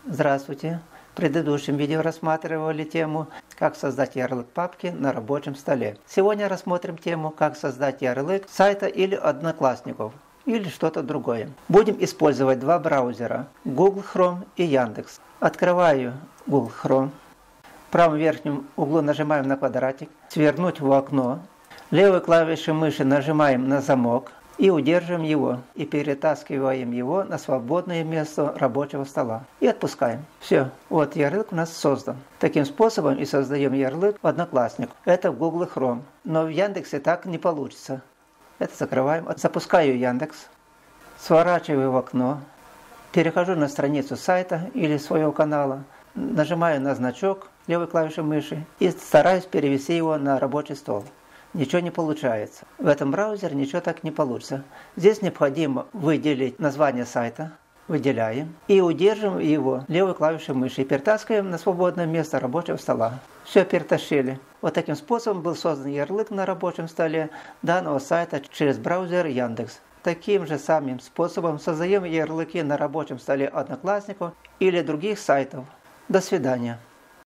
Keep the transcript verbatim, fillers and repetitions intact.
Здравствуйте! В предыдущем видео рассматривали тему «Как создать ярлык папки на рабочем столе». Сегодня рассмотрим тему «Как создать ярлык сайта или одноклассников» или что-то другое. Будем использовать два браузера – Google Chrome и Яндекс. Открываю Google Chrome. В правом верхнем углу нажимаем на квадратик «Свернуть в окно». Левой клавишей мыши нажимаем на замок и удерживаем его, и перетаскиваем его на свободное место рабочего стола. И отпускаем. Все, вот ярлык у нас создан. Таким способом и создаем ярлык в Одноклассник. Это в Google Chrome. Но в Яндексе так не получится. Это закрываем. Запускаю Яндекс. Сворачиваю в окно. Перехожу на страницу сайта или своего канала. Нажимаю на значок левой клавишей мыши и стараюсь перевести его на рабочий стол. Ничего не получается. В этом браузере ничего так не получится. Здесь необходимо выделить название сайта. Выделяем. И удерживаем его левой клавишей мыши. И перетаскиваем на свободное место рабочего стола. Все перетащили. Вот таким способом был создан ярлык на рабочем столе данного сайта через браузер Яндекс. Таким же самым способом создаем ярлыки на рабочем столе Одноклассников или других сайтов. До свидания.